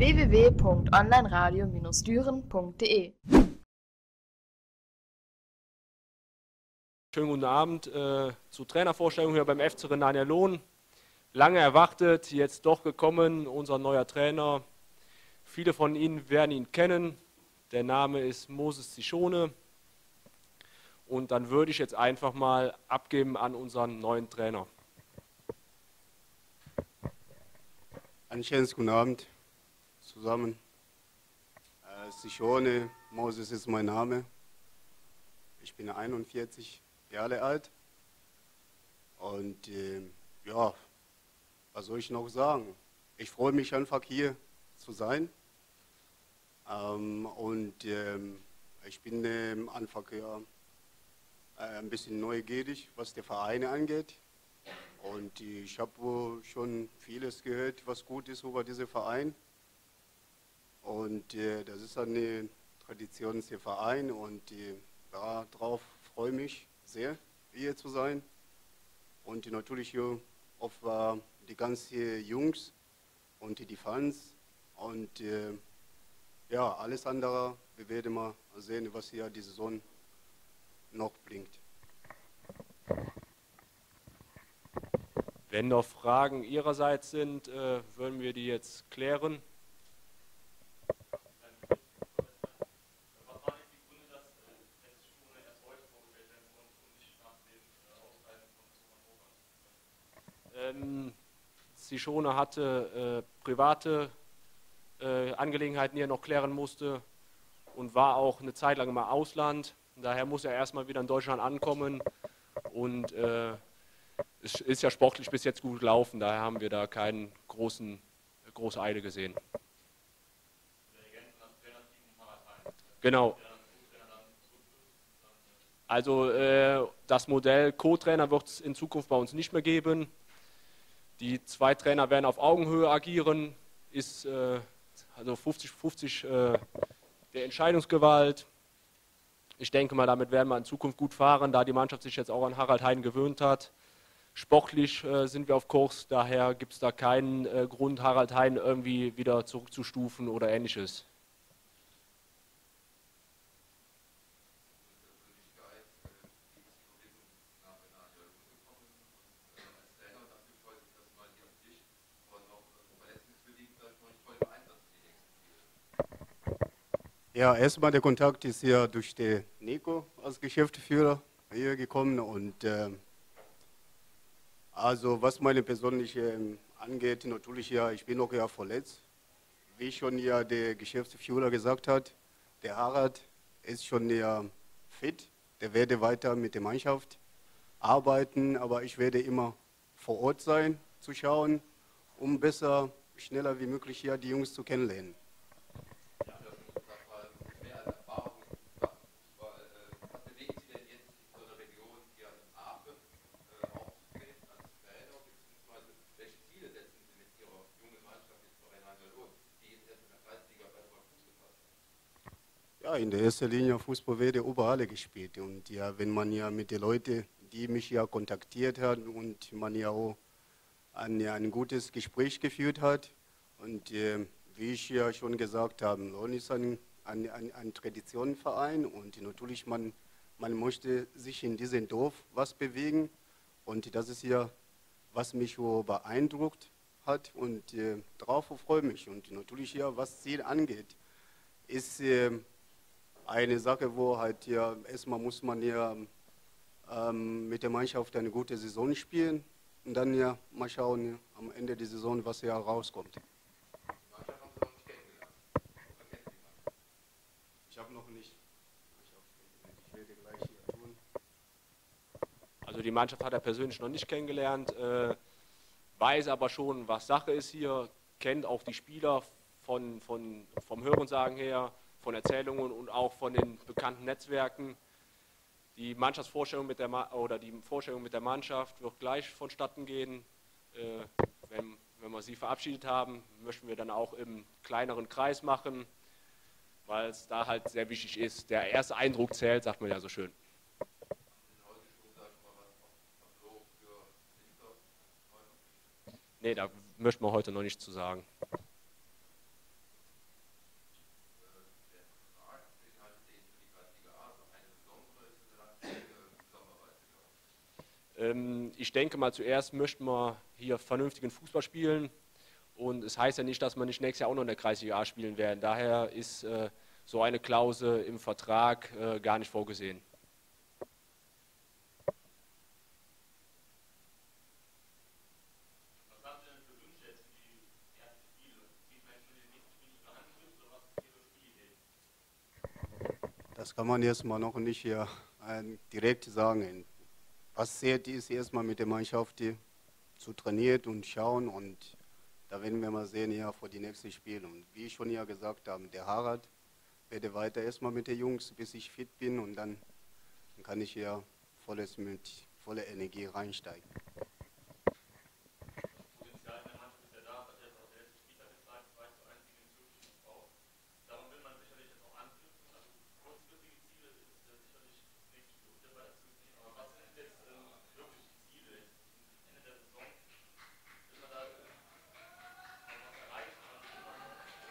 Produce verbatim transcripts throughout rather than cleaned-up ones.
w w w punkt onlineradio Bindestrich düren punkt de. Schönen guten Abend äh, zur Trainervorstellung hier beim F C Rhenania Lohn. Lange erwartet, jetzt doch gekommen, unser neuer Trainer. Viele von Ihnen werden ihn kennen. Der Name ist Moses Zichone. Und dann würde ich jetzt einfach mal abgeben an unseren neuen Trainer. Einen schönen guten Abend zusammen. Äh, Zichone, Moses ist mein Name. Ich bin einundvierzig Jahre alt. Und äh, ja, was soll ich noch sagen? Ich freue mich einfach hier zu sein. Ähm, und ähm, ich bin ähm, einfach ja, äh, ein bisschen neugierig, was die Vereine angeht. Und äh, ich habe schon vieles gehört, was gut ist über diesen Verein. Und äh, das ist ein Traditionsverein und äh, darauf freue ich mich sehr, hier zu sein. Und natürlich hier auf äh, die ganzen Jungs und die Fans. Und äh, ja, alles andere, wir werden mal sehen, was hier die Saison noch bringt. Wenn noch Fragen Ihrerseits sind, äh, würden wir die jetzt klären. Ähm, Zichone hatte äh, private äh, Angelegenheiten, die er noch klären musste und war auch eine Zeit lang im Ausland. Daher muss er erstmal wieder in Deutschland ankommen und äh, es ist ja sportlich bis jetzt gut gelaufen, daher haben wir da keinen großen, große Eile gesehen. Genau. Also äh, das Modell Co-Trainer wird es in Zukunft bei uns nicht mehr geben. Die zwei Trainer werden auf Augenhöhe agieren, ist äh, also fünfzig fünfzig äh, der Entscheidungsgewalt. Ich denke mal, damit werden wir in Zukunft gut fahren, da die Mannschaft sich jetzt auch an Harald Hein gewöhnt hat. Sportlich äh, sind wir auf Kurs, daher gibt es da keinen äh, Grund, Harald Hein irgendwie wieder zurückzustufen oder ähnliches. Ja, erstmal der Kontakt ist ja durch den Nico als Geschäftsführer hier gekommen und äh, also was meine persönliche ähm, angeht, natürlich ja, ich bin noch ja verletzt. Wie schon ja der Geschäftsführer gesagt hat, der Harald ist schon ja fit, der werde weiter mit der Mannschaft arbeiten, aber ich werde immer vor Ort sein, zu schauen, um besser, schneller wie möglich ja die Jungs zu kennenlernen. Ja, in der ersten Linie Fußball wird ja überall gespielt und ja, wenn man ja mit den Leuten, die mich ja kontaktiert haben und man ja auch ein, ja, ein gutes Gespräch geführt hat und äh, wie ich ja schon gesagt habe, Lohn ist ein, ein, ein, ein Traditionenverein und natürlich man, man möchte sich in diesem Dorf was bewegen und das ist ja, was mich so beeindruckt hat und äh, darauf freue ich mich und natürlich ja, was Ziel angeht, ist äh, eine Sache, wo halt ja, erstmal muss man ja ähm, mit der Mannschaft eine gute Saison spielen und dann ja mal schauen ja, am Ende der Saison, was ja rauskommt. Ich habe noch nicht. Ich werde gleich hier tun. Also die Mannschaft hat er persönlich noch nicht kennengelernt, äh, weiß aber schon, was Sache ist hier, kennt auch die Spieler von, von, vom Hörensagen her, von Erzählungen und auch von den bekannten Netzwerken. Die Mannschaftsvorstellung mit der Ma oder die Vorstellung mit der Mannschaft wird gleich vonstatten gehen. Äh, wenn, wenn wir sie verabschiedet haben, möchten wir dann auch im kleineren Kreis machen, weil es da halt sehr wichtig ist. Der erste Eindruck zählt, sagt man ja so schön. Nee, da möchten wir heute noch nichts zu sagen. Ähm, ich denke mal, zuerst möchten wir hier vernünftigen Fußball spielen. Und es heißt ja nicht, dass wir nicht nächstes Jahr auch noch in der Kreisliga A spielen werden. Daher ist äh, so eine Klausel im Vertrag äh, gar nicht vorgesehen. Was haben Sie denn für Wünsche jetzt für die ersten Spiele? Geht man jetzt mit den nächsten Spielen noch Angriff oder was ist Ihre Spielidee? Das kann man erstmal noch nicht hier äh, direkt sagen. Was zählt, ist erstmal mit der Mannschaft die zu trainieren und schauen, und da werden wir mal sehen, ja, vor die nächsten Spiele. Und wie ich schon ja gesagt habe, der Harald werde weiter erstmal mit den Jungs, bis ich fit bin, und dann, dann kann ich ja volles mit voller Energie reinsteigen. Potenzial in der Mannschaft ist ja da, hat jetzt auch der letzte Spieltag gezeigt, zwei zu eins gegen den türkischen S V. Darum will man sicherlich jetzt auch anknüpfen. Also kurzfristige Ziele ist äh, sicherlich das nächste Spiel unter weiterzuziehen. Aber was sind jetzt ähm, wirklich die Ziele jetzt zum Ende der Saison? Will man da äh, noch was erreichen? Also will man,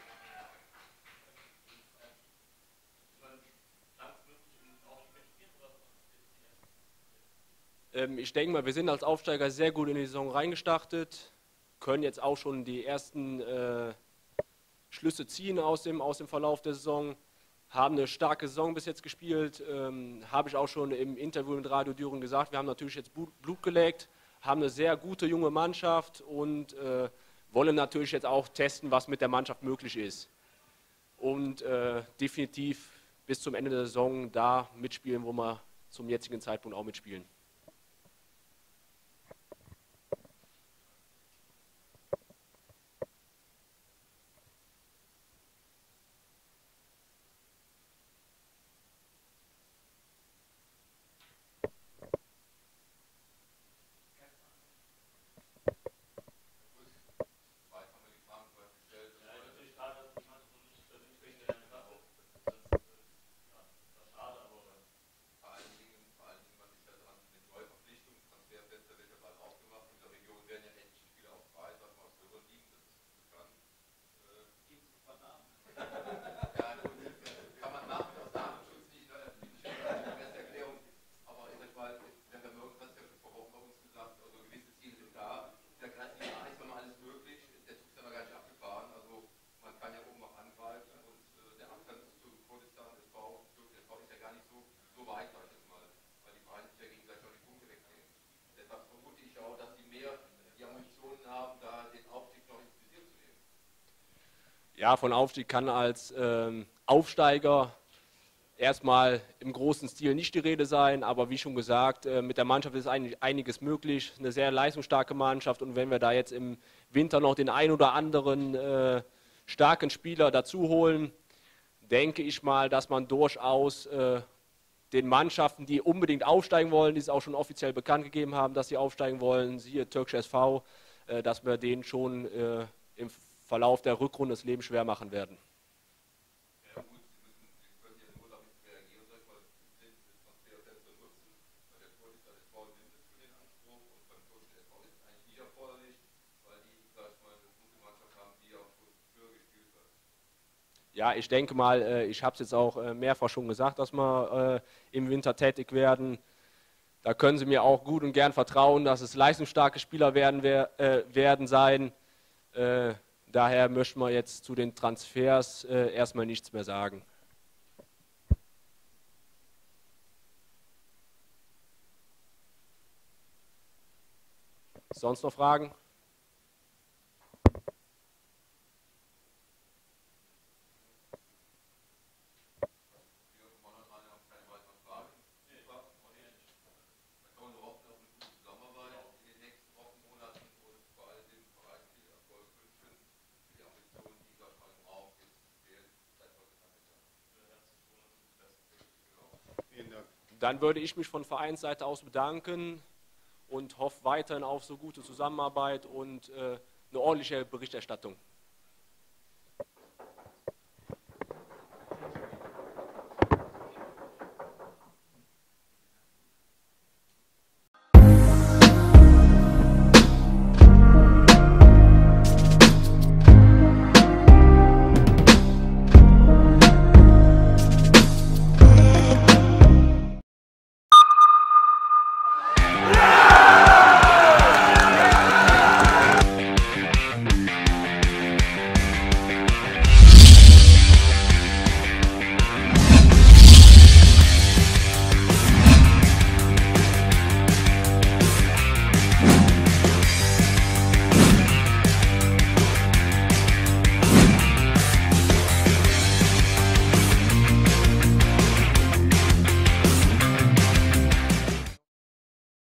will man langfristig im Aufstieg mitspielen oder was ist jetzt die erste? Ähm, ich denke mal, wir sind als Aufsteiger sehr gut in die Saison reingestartet, können jetzt auch schon die ersten äh, Schlüsse ziehen aus dem, aus dem Verlauf der Saison, haben eine starke Saison bis jetzt gespielt, ähm, habe ich auch schon im Interview mit Radio Düren gesagt, wir haben natürlich jetzt Blut geleckt, haben eine sehr gute junge Mannschaft und äh, wollen natürlich jetzt auch testen, was mit der Mannschaft möglich ist. Und äh, definitiv bis zum Ende der Saison da mitspielen, wo wir zum jetzigen Zeitpunkt auch mitspielen. Ja, von Aufstieg kann als ähm, Aufsteiger erstmal im großen Stil nicht die Rede sein, aber wie schon gesagt, äh, mit der Mannschaft ist eigentlich einiges möglich, eine sehr leistungsstarke Mannschaft, und wenn wir da jetzt im Winter noch den ein oder anderen äh, starken Spieler dazu holen, denke ich mal, dass man durchaus äh, den Mannschaften, die unbedingt aufsteigen wollen, die es auch schon offiziell bekannt gegeben haben, dass sie aufsteigen wollen, siehe Türkische S V, äh, dass wir denen schon äh, im Verlauf der Rückrunde das Leben schwer machen werden. Ja gut, Sie müssen, Sie können ja nur damit reagieren, sag ich mal, den Transferfenster nutzen, weil der Torhüter S V nimmt es für den Anspruch und beim Türkischen S V ist es eigentlich nicht erforderlich, weil die, sag ich mal, eine gute Mannschaft haben, die auch schon früher gespielt hat. Ja, ich denke mal, ich habe es jetzt auch mehrfach schon gesagt, dass wir im Winter tätig werden. Da können Sie mir auch gut und gern vertrauen, dass es leistungsstarke Spieler werden, werden sein. Daher möchten wir jetzt zu den Transfers äh, erstmal nichts mehr sagen. Sonst noch Fragen? Dann würde ich mich von Vereinsseite aus bedanken und hoffe weiterhin auf so gute Zusammenarbeit und äh, eine ordentliche Berichterstattung.